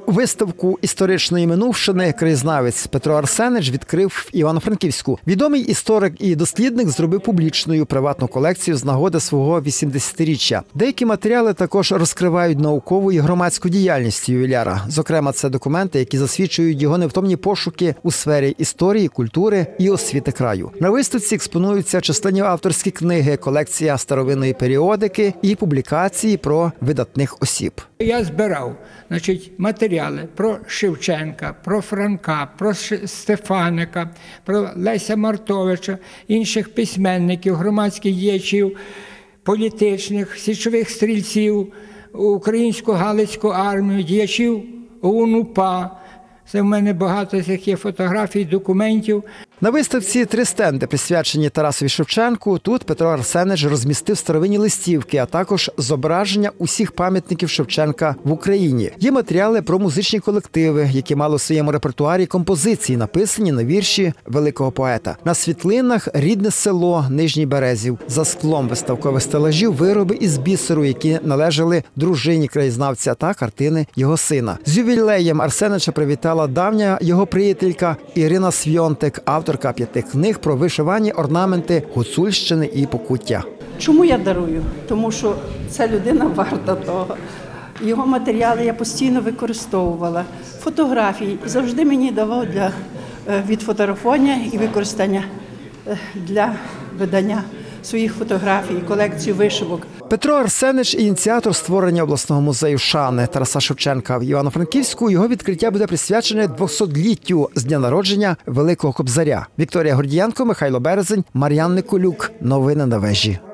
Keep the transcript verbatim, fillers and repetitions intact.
Виставку історичної минувшини краєзнавець Петро Арсенич відкрив в Івано-Франківську. Відомий історик і дослідник зробив публічною приватну колекцію з нагоди свого вісімдесятиріччя. Деякі матеріали також розкривають наукову і громадську діяльність ювіляра. Зокрема, це документи, які засвідчують його невтомні пошуки у сфері історії, культури і освіти краю. На виставці експонуються численні авторські книги, колекція старовинної періодики і публікації про видатних осіб. Я збирав, значить, матеріали про Шевченка, про Франка, про Стефаника, про Леся Мартовича, інших письменників, громадських діячів, політичних, січових стрільців, українську Галицьку армію, діячів ОУН-УПА. Це в мене багато цих є фотографій, документів. На виставці три стенди, присвячені Тарасові Шевченку. Тут Петро Арсенич розмістив старовинні листівки, а також зображення усіх пам'ятників Шевченка в Україні. Є матеріали про музичні колективи, які мали у своєму репертуарі композиції, написані на вірші великого поета. На світлинах рідне село Нижній Березів. За склом виставкових стелажів вироби із бісеру, які належали дружині краєзнавця, та картини його сина. З ювілеєм Арсенича привітала давня його приятелька Ірина Свйонтик, авторка п'яти книг про вишивані орнаменти Гуцульщини і Покуття. Чому я дарую? Тому що ця людина варта того. Його матеріали я постійно використовувала. Фотографії завжди мені давав для відфотографування і використання для видання своїх фотографій, колекцію вишивок. Петро Арсенич – ініціатор створення обласного музею шани Тараса Шевченка в Івано-Франківську. Його відкриття буде присвячене двохсотліттю з дня народження Великого Кобзаря. Вікторія Гордієнко, Михайло Березень, Мар'ян Николюк. Новини на вежі.